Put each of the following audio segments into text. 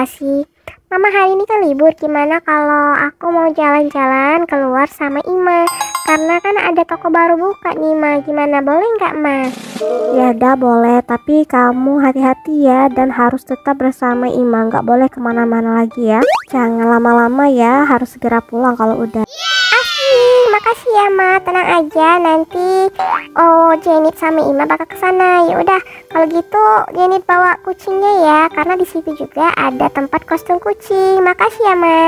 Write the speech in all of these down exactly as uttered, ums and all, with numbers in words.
kasih. Mama hari ini kan libur, gimana kalau aku mau jalan-jalan keluar sama Ima? Karena kan ada toko baru buka nih Ma, gimana boleh nggak Ma? Ya udah boleh, tapi kamu hati-hati ya dan harus tetap bersama Ima, nggak boleh kemana-mana lagi ya. Jangan lama-lama ya, harus segera pulang kalau udah. Asik, makasih ya Ma, tenang aja nanti. Oh Jenit sama Ima bakal kesana. Ya udah, kalau gitu Jenit bawa kucingnya ya, karena di situ juga ada tempat kostum kucing. Makasih ya Ma.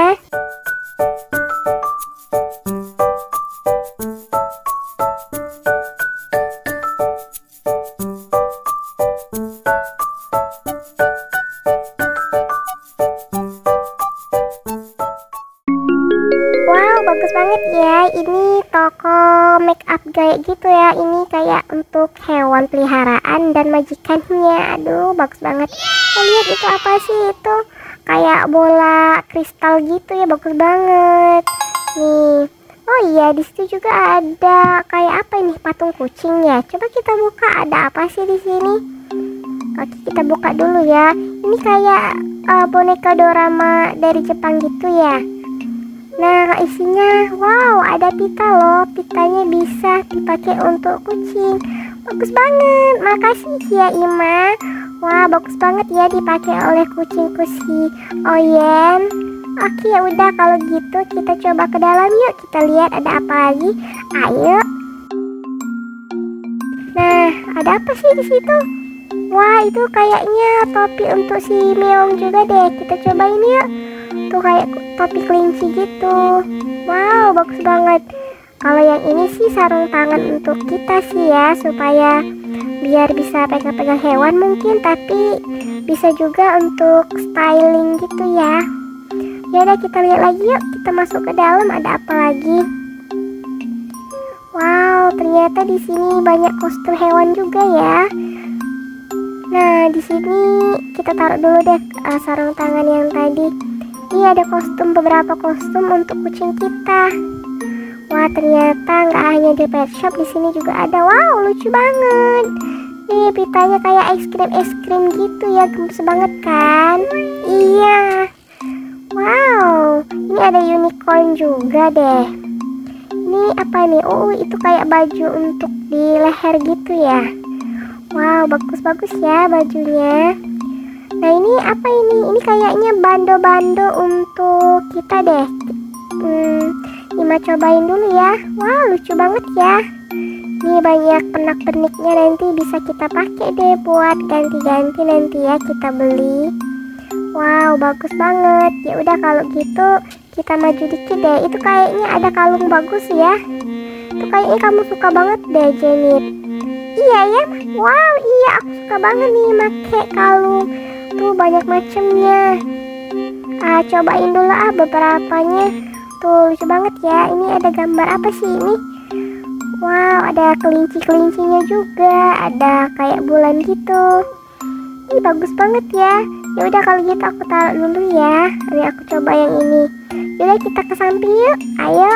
Wow, bagus banget ya. Ini toko make up kayak gitu ya. Ini kayak untuk hewan peliharaan dan majikannya. Aduh, bagus banget. Oh, lihat itu apa sih itu? Kayak bola kristal gitu ya, bagus banget. Nih. Oh iya, di situ juga ada kayak apa ini? Patung kucing ya. Coba kita buka, ada apa sih di sini? Oke, kita buka dulu ya. Ini kayak uh, boneka dorama dari Jepang gitu ya. Nah, isinya wow, ada pita loh. Pitanya bisa dipakai untuk kucing. Bagus banget. Makasih ya Ima. Wah, bagus banget ya dipakai oleh kucingku si Oyen. Oke, ya udah kalau gitu kita coba ke dalam yuk. Kita lihat ada apa lagi. Ayo. Nah, ada apa sih di situ? Wah, itu kayaknya topi untuk si Meong juga deh. Kita cobain yuk. Tuh kayak topi kelinci gitu. Wow, bagus banget. Kalau yang ini sih sarung tangan untuk kita sih ya, supaya biar bisa pegang-pegang hewan mungkin, tapi bisa juga untuk styling gitu ya. Ya udah, kita lihat lagi yuk. Kita masuk ke dalam, ada apa lagi? Wow, ternyata di sini banyak kostum hewan juga ya. Nah, di sini kita taruh dulu deh uh, sarung tangan yang tadi. Ini ada kostum, beberapa kostum untuk kucing kita. Wah, ternyata nggak hanya di pet shop, di sini juga ada. Wow, lucu banget. Nih, pitanya kayak es krim es krim gitu ya, gemes banget kan? Iya. Wow, ini ada unicorn juga deh. Ini apa nih? Oh, itu kayak baju untuk di leher gitu ya. Wow, bagus-bagus ya bajunya. Nah, ini apa ini? Ini kayaknya bando-bando untuk kita deh. Hmm, Ima cobain dulu ya. Wah, lucu banget ya. Ini banyak pernak-perniknya, nanti bisa kita pakai deh buat ganti-ganti nanti ya kita beli. Wow, bagus banget. Ya udah kalau gitu kita maju dikit deh. Itu kayaknya ada kalung bagus ya. Itu kayaknya kamu suka banget deh, Jenit. Iya ya. Wow, iya aku suka banget nih make kalung. Tuh banyak macemnya. Ah, cobain dulu ah beberapanya. Tuh lucu banget ya. Ini ada gambar apa sih ini? Wow, ada kelinci-kelincinya juga. Ada kayak bulan gitu. Ini bagus banget ya. Ya udah kalau gitu aku taruh dulu ya. Ini aku coba yang ini. Yaudah kita ke samping yuk. Ayo.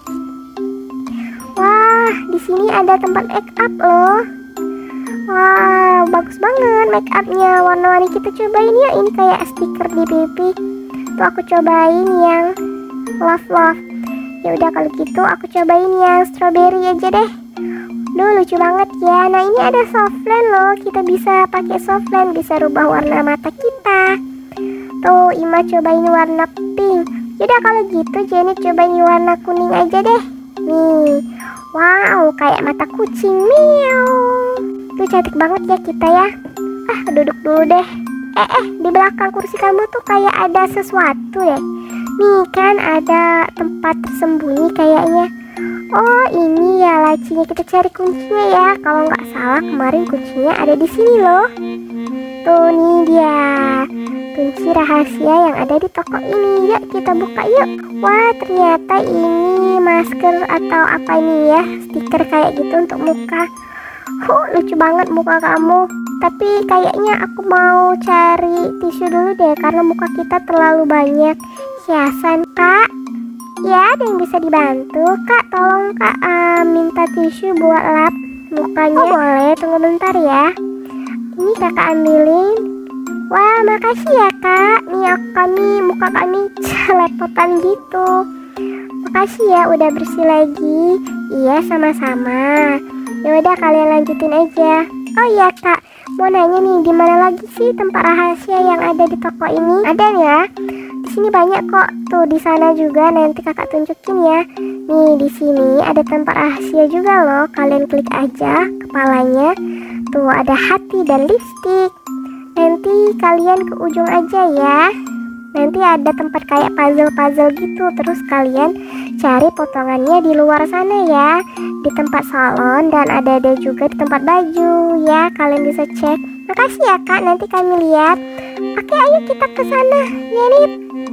Wah, di sini ada tempat make up loh. Wow, bagus banget make upnya, warna-warni. Kita cobain ya, ini kayak stiker di pipi. Tuh aku cobain yang love love. Ya udah kalau gitu aku cobain yang strawberry aja deh. Duh, lucu banget ya. Nah, ini ada softland loh. Kita bisa pakai softland, bisa rubah warna mata kita. Tuh, Ima cobain warna pink. Yaudah kalau gitu Jenny cobain warna kuning aja deh. Nih. Wow, kayak mata kucing. Meow. Tuh cantik banget ya kita ya. Ah, duduk dulu deh. Eh, eh, di belakang kursi kamu tuh kayak ada sesuatu deh. Nih kan ada tempat tersembunyi kayaknya. Oh, ini ya lacinya. Kita cari kuncinya ya. Kalau nggak salah kemarin kuncinya ada di sini loh. Tuh nih dia. Kunci rahasia yang ada di toko ini. Yuk kita buka yuk. Wah, ternyata ini masker atau apa ini ya. Stiker kayak gitu untuk muka. Huh, lucu banget muka kamu. Tapi kayaknya aku mau cari tisu dulu deh, karena muka kita terlalu banyak hiasan. Kak, ya ada yang bisa dibantu? Kak, tolong Kak uh, minta tisu buat lap mukanya. Oh boleh, tunggu bentar ya. Ini kakak ambilin. Wah, makasih ya kak. Nih aku kami muka kami celepotan gitu. Makasih ya udah bersih lagi. Iya sama-sama. Ya udah kalian lanjutin aja. Oh iya kak, mau nanya nih, di mana lagi sih tempat rahasia yang ada di toko ini? Ada ya? Di sini banyak kok. Tuh di sana juga, nanti kakak tunjukin ya. Nih di sini ada tempat rahasia juga loh. Kalian klik aja kepalanya. Tuh ada hati dan lipstick. Nanti kalian ke ujung aja ya. Nanti ada tempat kayak puzzle-puzzle gitu. Terus kalian cari potongannya di luar sana ya, di tempat salon, dan ada-ada juga di tempat baju ya. Kalian bisa cek. Makasih ya kak, nanti kami lihat. Oke ayo kita ke sana ya nih.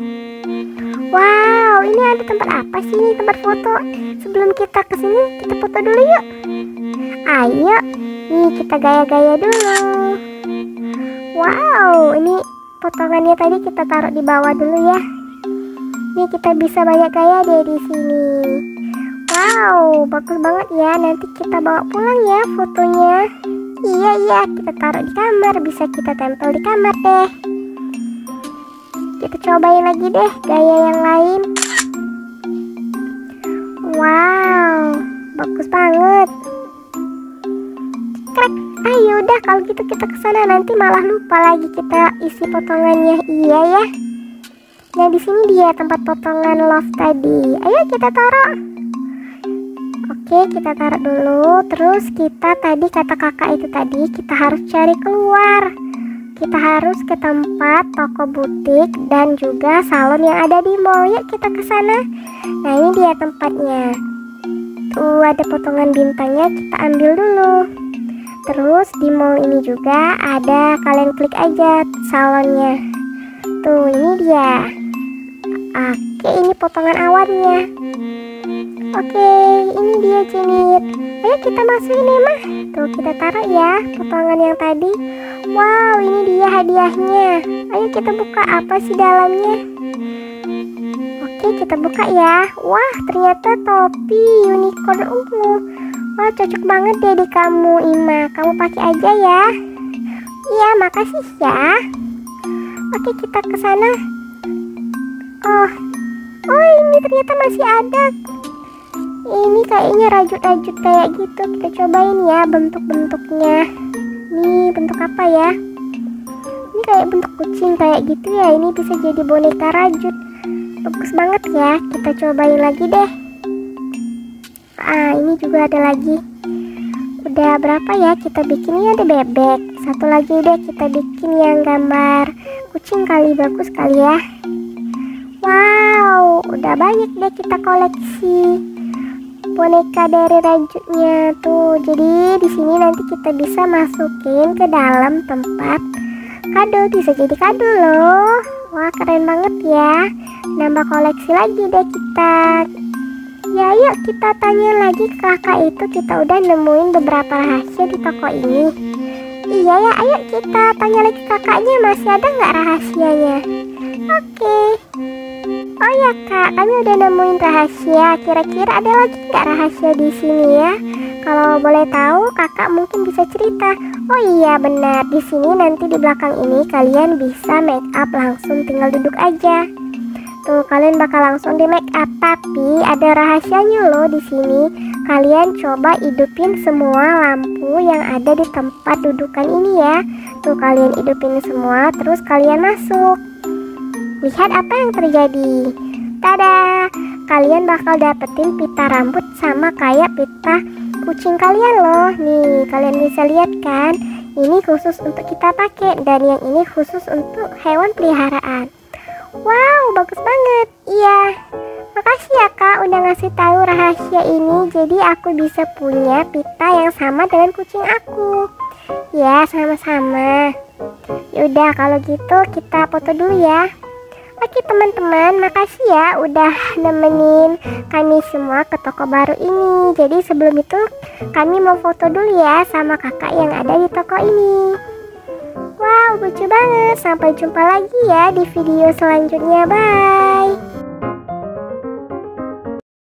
Wow, ini ada tempat apa sih ini? Tempat foto. Sebelum kita ke sini, kita foto dulu yuk. Ayo, nih kita gaya-gaya dulu. Wow, ini potongannya tadi kita taruh di bawah dulu ya. Nih kita bisa banyak gaya deh di sini. Wow, bagus banget ya. Nanti kita bawa pulang ya fotonya. Iya iya, kita taruh di kamar. Bisa kita tempel di kamar deh. Kita cobain lagi deh gaya yang lain. Wow, bagus banget. Krek. Ayo udah kalau gitu kita kesana, nanti malah lupa lagi kita isi potongannya. Iya ya. Nah di sini dia tempat potongan love tadi. Ayo kita taruh. Oke kita taruh dulu. Terus kita tadi kata kakak itu tadi kita harus cari keluar. Kita harus ke tempat toko butik dan juga salon yang ada di mall. Yuk kita ke sana. Nah ini dia tempatnya. Tuh ada potongan bintangnya, kita ambil dulu. Terus di mall ini juga ada, kalian klik aja salonnya. Tuh ini dia. Oke ini potongan awannya. Oke ini dia Jenit. Ayo kita masuk ini mah. Tuh kita taruh ya potongan yang tadi. Wow ini dia hadiahnya. Ayo kita buka apa sih dalamnya. Oke kita buka ya. Wah ternyata topi unicorn ungu. Wah cocok banget deh di kamu Ima. Kamu pakai aja ya. Iya makasih ya. Oke kita ke sana. Oh, oh ini ternyata masih ada. Ini kayaknya rajut-rajut kayak gitu. Kita cobain ya bentuk-bentuknya. Nih bentuk apa ya? Ini kayak bentuk kucing kayak gitu ya. Ini bisa jadi boneka rajut. Bagus banget ya. Kita cobain lagi deh. Ah ini juga ada lagi. Udah berapa ya kita bikin? Ini ada bebek. Satu lagi deh kita bikin yang gambar kucing kali, bagus kali ya. Wow udah banyak deh kita koleksi boneka dari rajutnya tuh. Jadi di sini nanti kita bisa masukin ke dalam tempat kado. Bisa jadi kado loh. Wah keren banget ya. Nambah koleksi lagi deh kita. Ya yuk kita tanya lagi ke kakak itu. Kita udah nemuin beberapa rahasia di toko ini. Iya ya, ayo kita tanya lagi kakaknya, masih ada nggak rahasianya. Oke. Oh ya kak, kami udah nemuin rahasia. Kira-kira ada lagi nggak rahasia di sini ya? Kalau boleh tahu kakak mungkin bisa cerita. Oh iya benar, di sini nanti di belakang ini kalian bisa make up langsung, tinggal duduk aja. Tuh kalian bakal langsung di make up, tapi ada rahasianya loh di sini. Kalian coba hidupin semua lampu yang ada di tempat dudukan ini ya. Tuh kalian hidupin semua, terus kalian masuk. Lihat apa yang terjadi. Tada! Kalian bakal dapetin pita rambut sama kayak pita kucing kalian loh. Nih kalian bisa lihat kan. Ini khusus untuk kita pakai, dan yang ini khusus untuk hewan peliharaan. Wow, bagus banget. Iya. Makasih ya kak udah ngasih tahu rahasia ini. Jadi aku bisa punya pita yang sama dengan kucing aku. Ya, sama-sama. Yaudah kalau gitu kita foto dulu ya. Oke teman-teman, makasih ya udah nemenin kami semua ke toko baru ini. Jadi sebelum itu kami mau foto dulu ya sama kakak yang ada di toko ini. Wow, lucu banget. Sampai jumpa lagi ya di video selanjutnya. Bye.